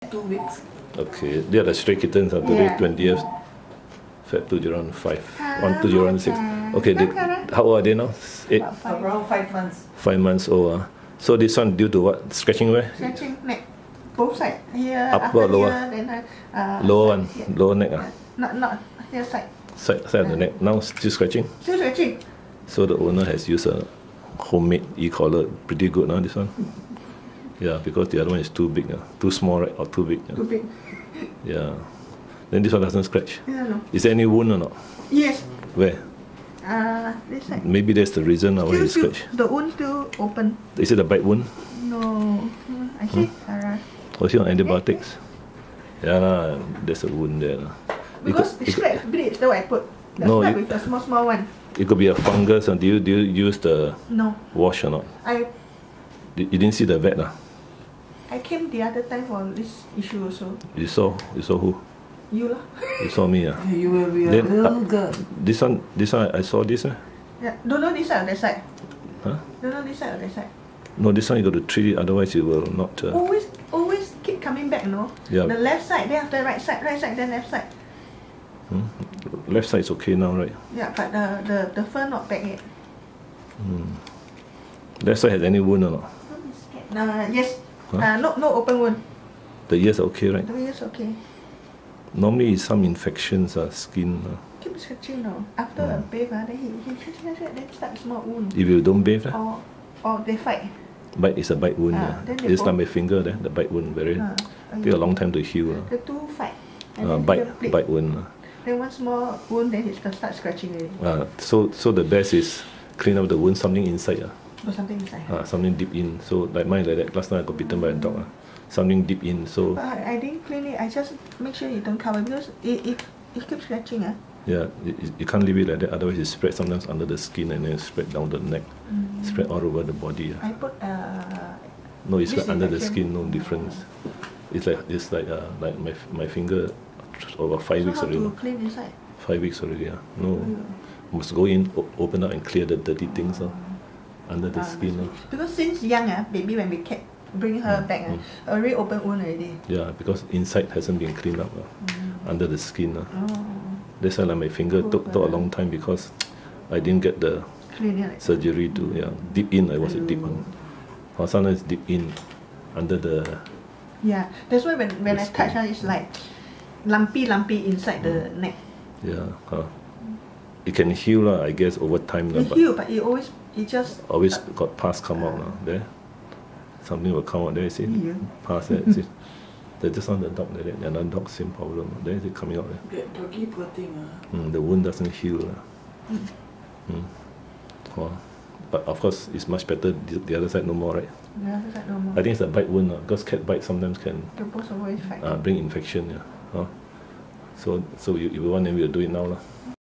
2 weeks. Okay, they are the stray kittens. Today 20th Feb 2005, on 2006. Okay, how old are they now? 8? Around 5 months. 5 months old. So this one due to what? Scratching where? Scratching neck. Both sides. Here, upper, after lower? here, then Lower one, here. lower neck. Not here side. Side of the neck. Now still scratching? Still scratching. So the owner has used a homemade e-collar. Pretty good now, this one. Yeah, because the other one is too big. Too small, right? Or too big. Too big. Yeah. Then this one doesn't scratch. Yeah, no. Is there any wound or not? Yes. Where? This side. Maybe that's the reason why he scratch. The wound still open. Is it a bite wound? No. I see. Was he on antibiotics? Yeah, there's a wound there. Because it scratch bleeds, so I put the no, with a small one. It could be a fungus. Do you use the wash or not? You didn't see the vet? I came the other time for this issue also. You saw who? You lah. You saw me? You will be a little girl. This one I saw this. Yeah, don't know this side or that side. Huh? Don't know this side or that side. No, this one you got to treat it, otherwise you will not. Always keep coming back, no? Yeah. The left side, then after right side, then left side. Left side is okay now, right? Yeah, but the fur not back yet. Left side has any wound or not? Yes. Huh? No open wound. The ears are okay, right? The ears okay. Normally it's some infections, skin. Keep scratching, no? After a bathe, then he scratch, then start small wound. If you don't bathe, or they fight. Bite is a bite wound. It's like my finger there, the bite wound. Take a long time to heal. The two fight. Bite wound. Then one small wound, then he start scratching already. So the best is clean up the wound, something inside. Or something inside. Something deep in. So like mine like that. Last time I got bitten by a dog. Something deep in. So. But I didn't clean it. I just make sure you don't cover because it keeps scratching. Yeah, you can't leave it like that. Otherwise, it spread sometimes under the skin and then spread down the neck, spread all over the body. I put no, it's like under the skin, no difference. It's like my finger over 5 weeks already. So how to clean inside? 5 weeks already. No, must go in, open up and clear the dirty things under the skin. Because since young, baby when we bring her back, already open wound already. Yeah, because inside hasn't been cleaned up under the skin. That's why like my finger took a long time because I didn't get the surgery to deep in. I was a deep one. Or sometimes deep in under the. Yeah, that's why when I touch her, it's like lumpy inside the neck. Yeah, it can heal I guess over time. It heal, but it just always got pus come out there. Something will come out there. See, pus there. See. They just on the dog like that. Another dog same problem. There is it coming out there. That doggy poor thing. The wound doesn't heal. But of course, it's much better the other side no more, right? The other side no more. I think it's a bite wound because cat bite sometimes can bring infection. So you want, then we'll do it now.